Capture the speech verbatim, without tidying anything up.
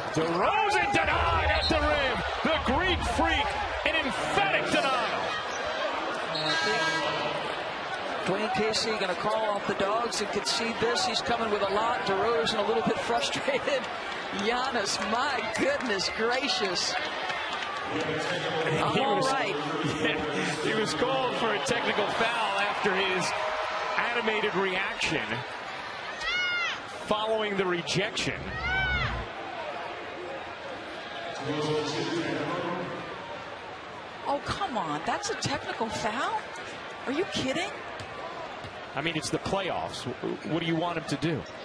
DeRozan denied at the rim. The Greek freak, an emphatic denial. I think Dwayne Casey going to call off the dogs and concede this. He's coming with a lot. DeRozan a little bit frustrated. Giannis, my goodness gracious. I'm he all was, right. He was called for a technical foul after his animated reaction following the rejection. Oh, come on. That's a technical foul? Are you kidding? I mean, it's the playoffs. What do you want him to do?